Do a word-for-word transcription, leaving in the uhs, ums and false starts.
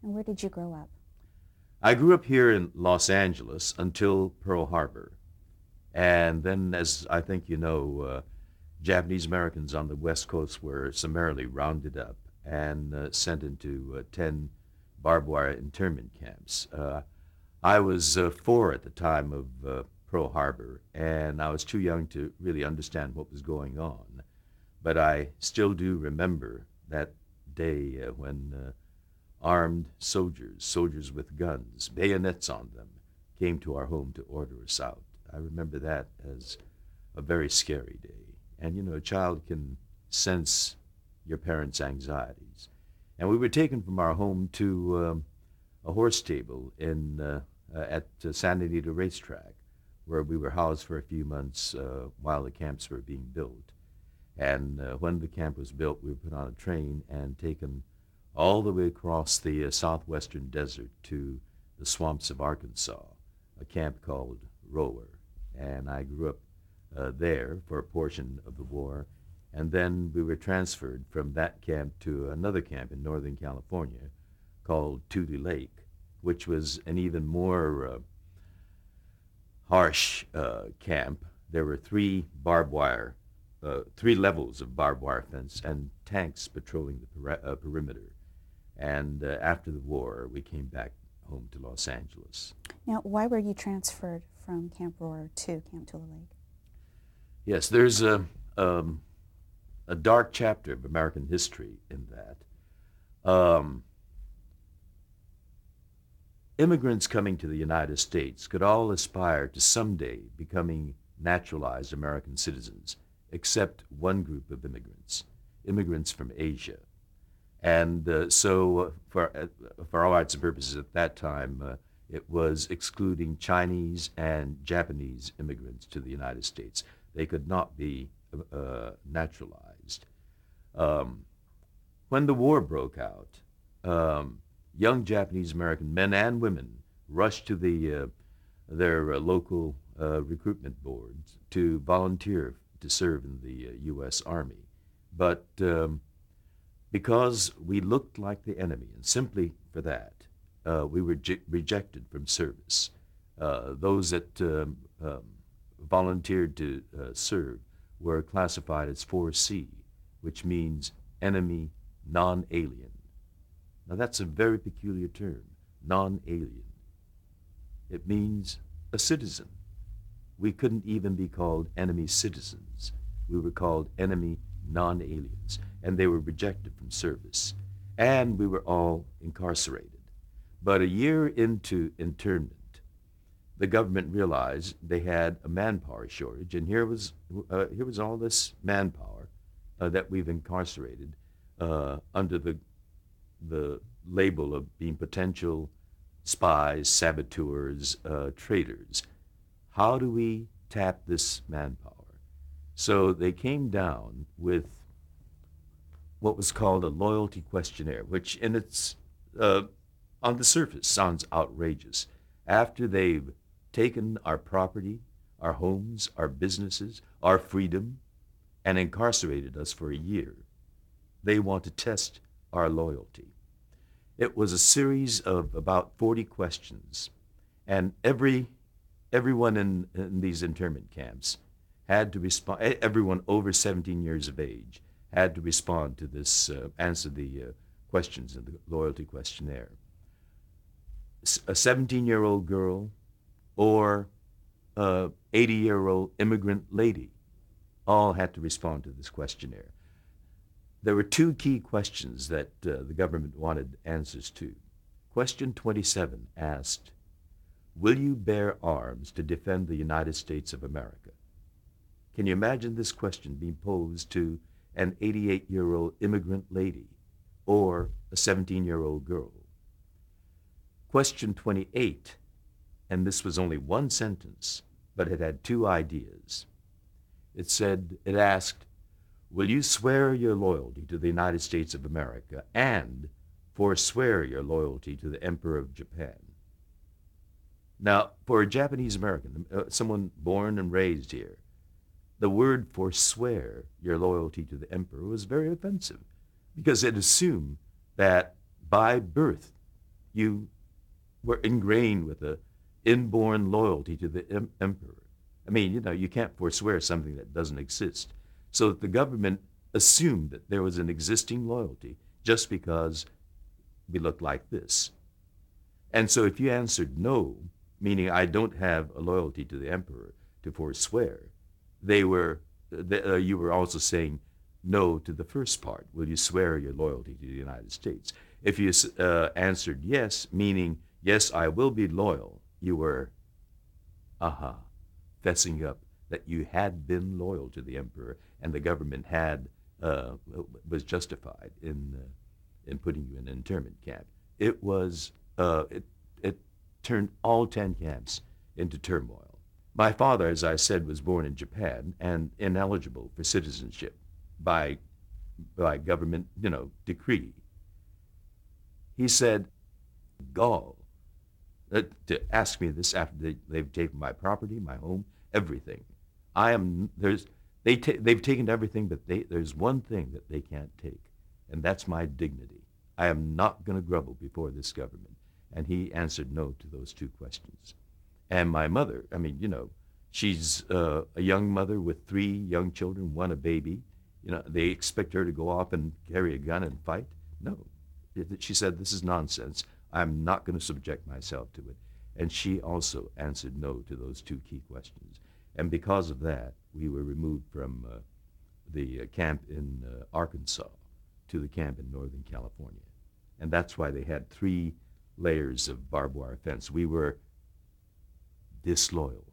And where did you grow up? I grew up here in Los Angeles until Pearl Harbor. And then, as I think you know, uh, Japanese Americans on the West Coast were summarily rounded up and uh, sent into uh, ten barbed wire internment camps. Uh, I was uh, four at the time of uh, Pearl Harbor, and I was too young to really understand what was going on. But I still do remember that day uh, when uh, armed soldiers, soldiers with guns, bayonets on them, came to our home to order us out. I remember that as a very scary day. And you know, a child can sense your parents' anxieties. And we were taken from our home to um, a horse stable in uh, uh, at uh, Santa Anita Racetrack, where we were housed for a few months uh, while the camps were being built. And uh, when the camp was built, we were put on a train and taken all the way across the uh, southwestern desert to the swamps of Arkansas, a camp called Rower. And I grew up uh, there for a portion of the war. And then we were transferred from that camp to another camp in Northern California called Tule Lake, which was an even more uh, harsh uh, camp. There were three barbed wire, uh, three levels of barbed wire fence and tanks patrolling the peri- uh, perimeter. And uh, after the war, we came back home to Los Angeles. Now, why were you transferred from Camp Roar to Camp Tula Lake? Yes, there's a, um, a dark chapter of American history in that. Um, immigrants coming to the United States could all aspire to someday becoming naturalized American citizens, except one group of immigrants, immigrants from Asia. And uh, so, uh, for, uh, for all rights and purposes at that time, uh, it was excluding Chinese and Japanese immigrants to the United States. They could not be uh, naturalized. Um, when the war broke out, um, young Japanese American men and women rushed to the, uh, their uh, local uh, recruitment boards to volunteer to serve in the uh, U S. Army. But um, because we looked like the enemy, and simply for that, uh, we were je- rejected from service. Uh, those that um, um, volunteered to uh, serve were classified as four C, which means enemy non-alien. Now that's a very peculiar term, non-alien. It means a citizen. We couldn't even be called enemy citizens. We were called enemy non-aliens, and they were rejected from service. And we were all incarcerated. But a year into internment, the government realized they had a manpower shortage, and here was uh, here was all this manpower uh, that we've incarcerated uh, under the the label of being potential spies, saboteurs, uh, traitors. How do we tap this manpower? So they came down with what was called a loyalty questionnaire, which in its uh, on the surface sounds outrageous. After they've taken our property, our homes, our businesses, our freedom, and incarcerated us for a year, they want to test our loyalty. It was a series of about forty questions, and every everyone in, in these internment camps had to respond. Everyone over seventeen years of age had to respond to this, uh, answer the uh, questions in the loyalty questionnaire. A seventeen-year-old girl or a eighty-year-old immigrant lady all had to respond to this questionnaire. There were two key questions that uh, the government wanted answers to. Question twenty-seven asked, will you bear arms to defend the United States of America? Can you imagine this question being posed to an eighty-eight-year-old immigrant lady or a seventeen-year-old girl? Question twenty-eight, and this was only one sentence, but it had two ideas. It said, it asked, will you swear your loyalty to the United States of America and forswear your loyalty to the Emperor of Japan? Now, for a Japanese American, uh, someone born and raised here, the word forswear your loyalty to the emperor was very offensive because it assumed that by birth you were ingrained with a inborn loyalty to the em- emperor. I mean, you know, you can't forswear something that doesn't exist. So the government assumed that there was an existing loyalty just because we looked like this. And so if you answered no, meaning I don't have a loyalty to the emperor to forswear, they were, they, uh, you were also saying no to the first part. Will you swear your loyalty to the United States? If you uh, answered yes, meaning yes, I will be loyal, you were, aha, fessing up that you had been loyal to the emperor and the government had uh, was justified in uh, in putting you in an internment camp. It was uh, it it turned all ten camps into turmoil. My father, as I said, was born in Japan and ineligible for citizenship by by government, you know, decree. He said, gall, uh, to ask me this after they, they've taken my property, my home, everything. I am there's they ta- they've taken everything, but they, there's one thing that they can't take, and that's my dignity. I am not going to grovel before this government. And he answered no to those two questions. And my mother, I mean, you know, she's uh, a young mother with three young children, one a baby. You know, they expect her to go off and carry a gun and fight? No. She said, this is nonsense. I'm not going to subject myself to it. And she also answered no to those two key questions. And because of that, we were removed from uh, the uh, camp in uh, Arkansas to the camp in Northern California. And that's why they had three layers of barbed wire fence. We were disloyal